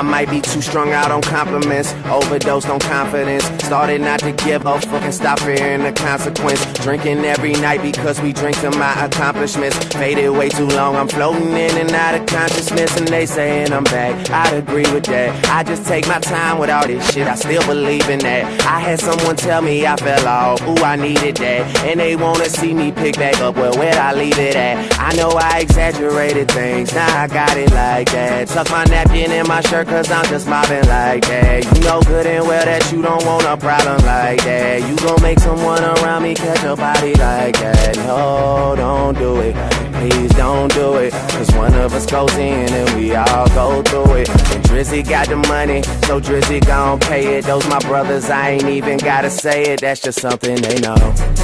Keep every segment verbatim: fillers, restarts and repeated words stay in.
I might be too strung out on compliments, overdosed on confidence. Started not to give a fuck and stop fearing the consequence. Drinking every night because we drink to my accomplishments. Faded way too long, I'm floating in and out of consciousness. And they saying I'm back, I'd agree with that. I just take my time with all this shit, I still believe in that. I had someone tell me I fell off, ooh, I needed that. And they wanna see me pick back up, well, where'd I leave it at? I know I exaggerated things, now I got it like that. Tuck my napkin in my shirt cause I'm just mobbing like that. You know good and well that you don't want a problem like that. You gon' make someone around me catch a body like that. No, don't do it, please don't do it. Cause one of us goes in and we all go through it. And Drizzy got the money, so Drizzy gon' pay it. Those my brothers, I ain't even gotta say it. That's just something they know.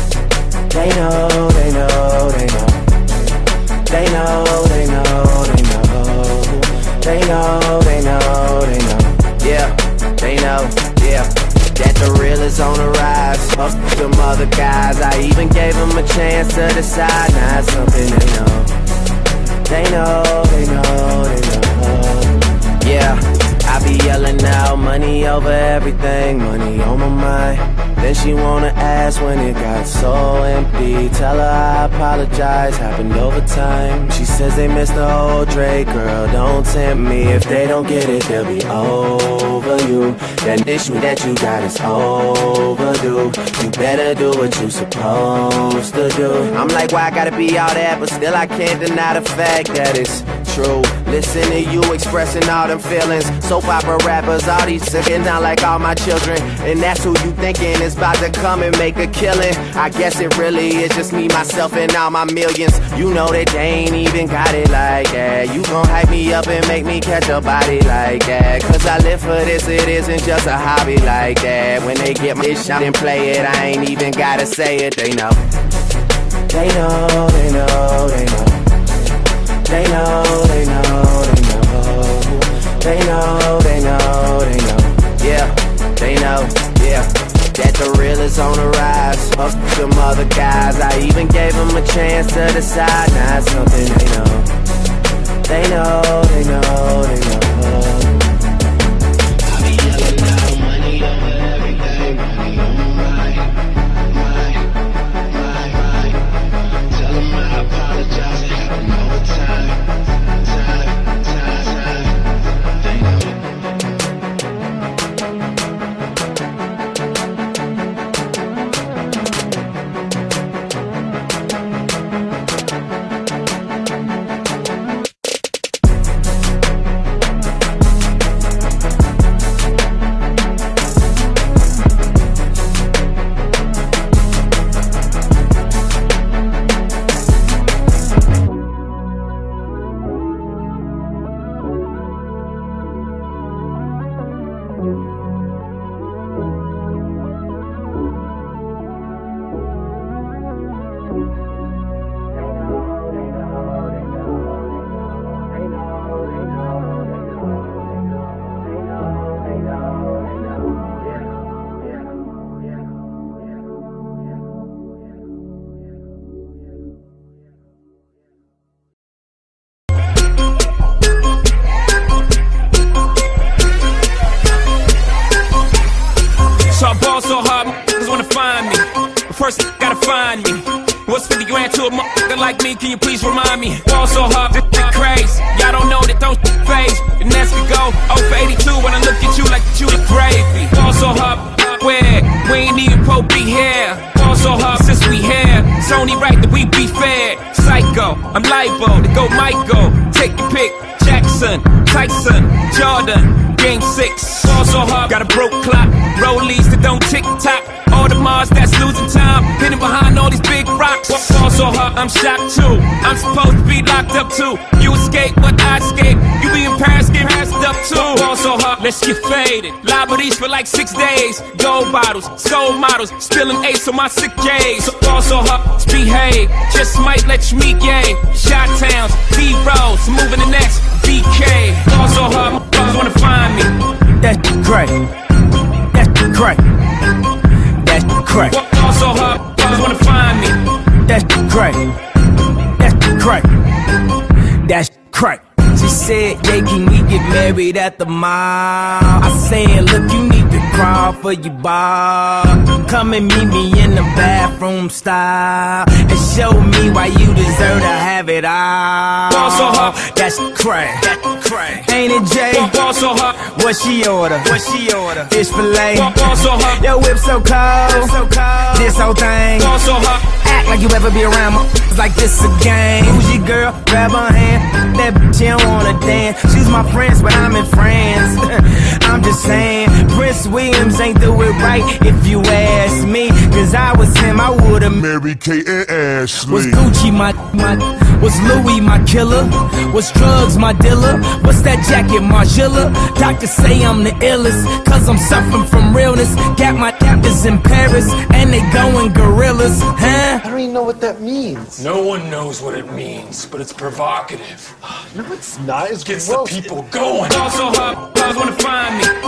They know, they know, they know. They know, they know, they know. They know, they know, they know. Yeah, they know, yeah. That the real is on the rise. Fuck them other guys, I even gave them a chance to decide. Now it's something they know. They know, they know, they know. Yeah. I be yelling out, money over everything, money on my mind. Then she wanna ask when it got so empty. Tell her I apologize, happened over time. She says they missed the whole Drake, girl, don't tempt me. If they don't get it, they'll be over you. That issue that you got is overdue. You better do what you supposed to do. I'm like, why I gotta be all that, but still I can't deny the fact that it's true. Listen to you expressing all them feelings. Soap opera rappers, all these sitting down like all my children. And that's who you thinking is about to come and make a killing. I guess it really is just me, myself, and all my millions. You know that they ain't even got it like that. You gon' hype me up and make me catch a body like that. Cause I live for this, it isn't just a hobby like that. When they get my shot and play it, I ain't even gotta say it, they know. They know, they know, they know. They know, they know, they know. They know, they know, they know. Yeah, they know, yeah. That the real is on the rise. Fuck them other guys, I even gave them a chance to decide. Now it's something they know. They know, they know, they know. I be yelling out money over everything, money on my mind, mind, mind, mind. Tell them I apologize, it happened all the time, time, time, time. They know. Like me, can you please remind me? Ball so hard, this shit crazy. Y'all don't know that don't phase. And as we go, oh for eighty-two when I look at you like you the gravy. Ball so hard, where we ain't even po be here. Ball so hard since we here. It's only right that we be fair. Psycho, I'm liable to go Michael. Take your pick, Jackson, Tyson, Jordan. Game six, ball so hard, got a broke clock. Rollies that don't tick tock. All the Mars that's losing time, hidden behind all these big rocks. Ball so hard, I'm shocked too. I'm supposed to be locked up too. You escape, but I escape. You be in Paris, get passed up too. Ball so hard, let's get faded. Liberties for like six days. Gold bottles, soul models, spilling ace on my sick days. So ball so hard, behave. Just might let you meet gay. Shot towns, B rolls, moving the next B K. Ball so hard, motherfuckers wanna find me. That's crack. That's crack. That's crack. Ball so hard, motherfuckers wanna find me. That's crack. That's crack. That's crack. See, She said, yeah, can we get married at the mall? I said, look, you need to crawl for your bar. Come and meet me in the bathroom style and show me why you deserve to have it all. Ball so hot, that's crack, that's crack. Ain't it, Jay? Ball so hot, what she order? What she order? Fish fillet. Ball so hot, your whip so cold, so cold. This whole thing. Ball so hot, act like you ever be around my like this a game. Who's your girl? Grab her hand. That bitch, she don't wanna dance. She's my friends, but I'm in France. I'm just saying, Prince Williams ain't do it right if you ask me. Cause I was him, I would've married Kate and Ashley. Was Gucci my, my, was Louis my killer? Was drugs my dealer? What's that jacket, Margiela? Doctors say I'm the illest, cause I'm suffering from realness. Got my captors in Paris, and they going gorillas, huh? I don't even know what that means. No one knows what it means, but it's provocative. No, it's not. It's gets gross. the people going. Ball so hot, guys wanna find me.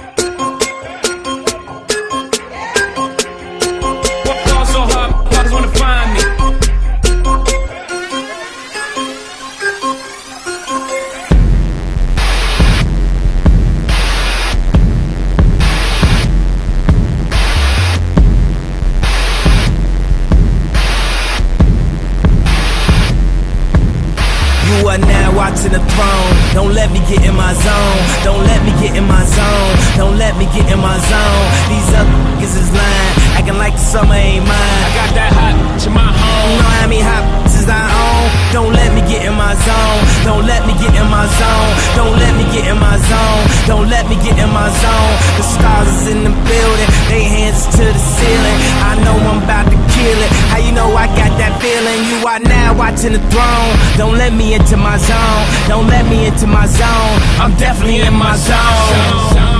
Ball so hot, guys wanna find me. You are now watching the throne. Don't let me get in my zone. Don't let me get in my zone. Don't let me get in my zone. These other niggas is lying, acting like the summer ain't mine. I got that hot to my home. You know how many hot is I own? Don't let me get in my zone. Don't let me get in my zone. Don't let me get in my zone. Don't let me get in my zone. The stars is in the building. They hands to the ceiling. I know I'm about to kill it. How you know I got that feeling? You are now watching the throne. Don't let me into my zone. Don't let me into my zone. I'm definitely in my zone.